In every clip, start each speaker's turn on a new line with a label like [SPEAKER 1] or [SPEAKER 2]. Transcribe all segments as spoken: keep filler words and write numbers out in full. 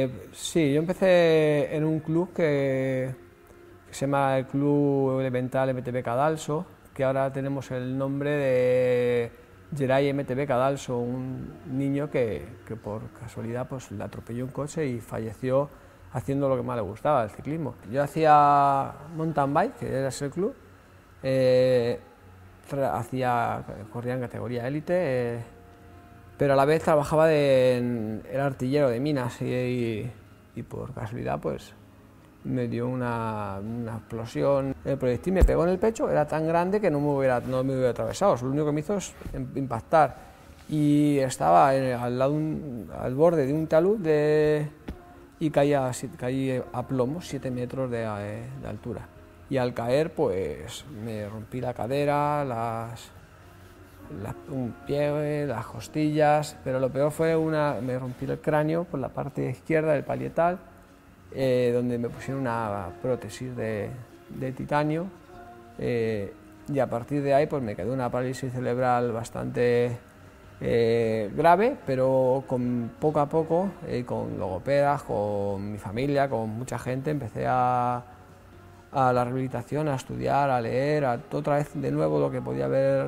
[SPEAKER 1] Eh, sí, yo empecé en un club que, que se llama el Club Elemental M T B Cadalso, que ahora tenemos el nombre de Gerai M T B Cadalso, un niño que, que por casualidad pues, le atropelló un coche y falleció haciendo lo que más le gustaba, el ciclismo. Yo hacía mountain bike, que era ese club, eh, hacía, corría en categoría élite, eh, pero a la vez trabajaba de, en, era artillero de minas y, y, y por casualidad pues me dio una, una explosión. El proyectil me pegó en el pecho, era tan grande que no me hubiera, no me hubiera atravesado, lo único que me hizo es impactar y estaba en, al, lado un, al borde de un talud de, y caía, caí a plomo, siete metros de, de altura. Y al caer pues me rompí la cadera, las, las, un pie, las costillas, pero lo peor fue una, me rompí el cráneo por la parte izquierda del parietal, eh, donde me pusieron una prótesis de, de titanio, eh, y a partir de ahí pues me quedó una parálisis cerebral bastante eh, grave, pero con, poco a poco, eh, con logopedas, con mi familia, con mucha gente, empecé a a la rehabilitación, a estudiar, a leer, a otra vez de nuevo lo que podía haber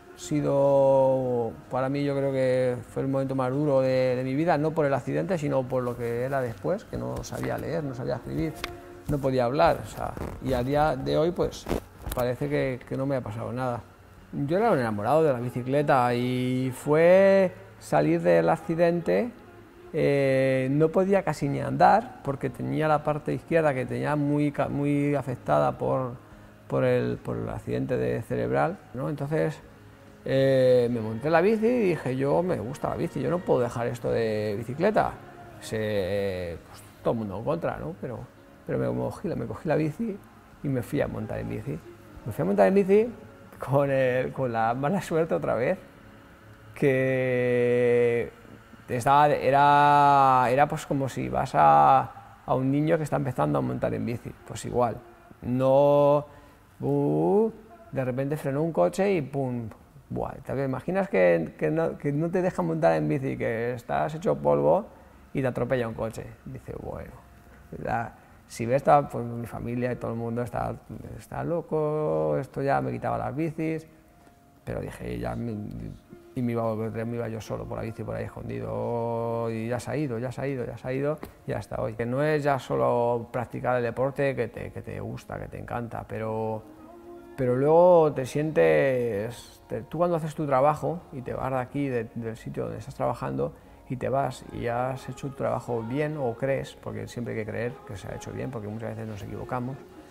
[SPEAKER 1] sido, para mí yo creo que fue el momento más duro de, de mi vida, no por el accidente, sino por lo que era después, que no sabía leer, no sabía escribir, no podía hablar, o sea, y a día de hoy pues parece que, que no me ha pasado nada. Yo era un enamorado de la bicicleta y fue salir del accidente. Eh, no podía casi ni andar porque tenía la parte izquierda que tenía muy, muy afectada por, por, el, por el accidente de cerebral, ¿no? Entonces eh, me monté en la bici y dije, yo me gusta la bici, yo no puedo dejar esto de bicicleta. Se, pues, todo el mundo en contra, ¿no? Pero, pero me, cogí, me cogí la bici y me fui a montar en bici. Me fui a montar en bici con, el, con la mala suerte otra vez, que Estaba, era, era pues como si vas a, a un niño que está empezando a montar en bici, pues igual, no, uh, de repente frenó un coche y pum, buah, ¿te imaginas que, que, no, que no te dejan montar en bici, que estás hecho polvo y te atropella un coche? Dice, bueno, la, si ves, está, pues mi familia y todo el mundo está, está loco, esto ya me quitaba las bicis, pero dije, ya me, y me iba, me iba yo solo por la bici, por ahí escondido, y ya se ha ido, ya se ha ido, ya se ha ido, y hasta hoy. Que no es ya solo practicar el deporte que te, que te gusta, que te encanta, pero, pero luego te sientes, te, tú cuando haces tu trabajo y te vas de aquí, de, del sitio donde estás trabajando, y te vas y has hecho tu trabajo bien, o crees, porque siempre hay que creer que se ha hecho bien, porque muchas veces nos equivocamos,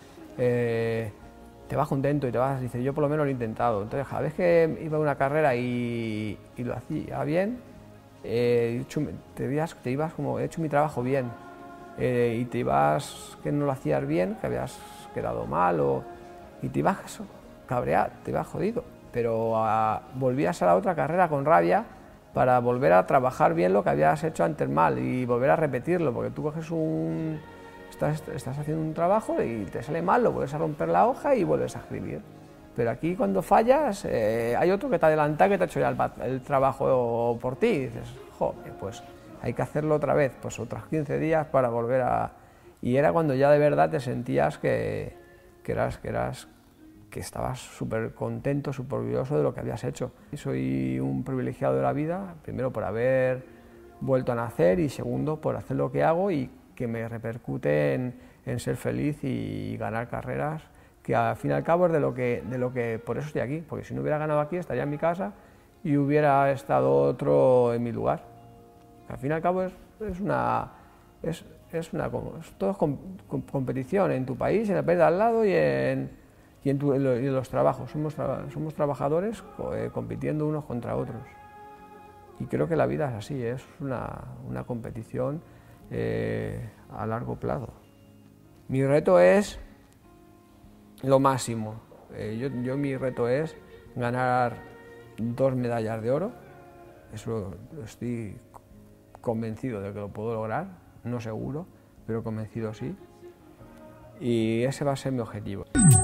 [SPEAKER 1] eh, te vas contento y te vas, dices, yo por lo menos lo he intentado. Entonces, cada vez que iba a una carrera y, y lo hacía bien, eh, te, ibas, te ibas como, he hecho mi trabajo bien, eh, y te ibas que no lo hacías bien, que habías quedado mal, o, y te ibas cabreado, te ibas jodido, pero a, volvías a la otra carrera con rabia para volver a trabajar bien lo que habías hecho antes mal y volver a repetirlo, porque tú coges un... Estás, estás haciendo un trabajo y te sale mal, lo vuelves a romper la hoja y vuelves a escribir. Pero aquí cuando fallas, eh, hay otro que te adelanta, que te ha hecho ya el, el trabajo por ti, y dices, joder, pues hay que hacerlo otra vez, pues otros quince días para volver a... Y era cuando ya de verdad te sentías que, que, eras, que, eras, que estabas súper contento, súper orgulloso de lo que habías hecho. Y soy un privilegiado de la vida, primero por haber vuelto a nacer y segundo por hacer lo que hago y que me repercute en, en ser feliz y ganar carreras, que al fin y al cabo es de lo, que, de lo que, por eso estoy aquí, porque si no hubiera ganado aquí estaría en mi casa y hubiera estado otro en mi lugar. Al fin y al cabo es, es una, es, es una, es todo es com, com, competición en tu país, en el país de al lado y en, y en, tu, en, lo, y en los trabajos, somos, somos trabajadores eh, compitiendo unos contra otros. Y creo que la vida es así, es una, una competición Eh, a largo plazo. Mi reto es lo máximo. Eh, yo, yo mi reto es ganar dos medallas de oro. Eso estoy convencido de que lo puedo lograr, no seguro, pero convencido sí. Y ese va a ser mi objetivo.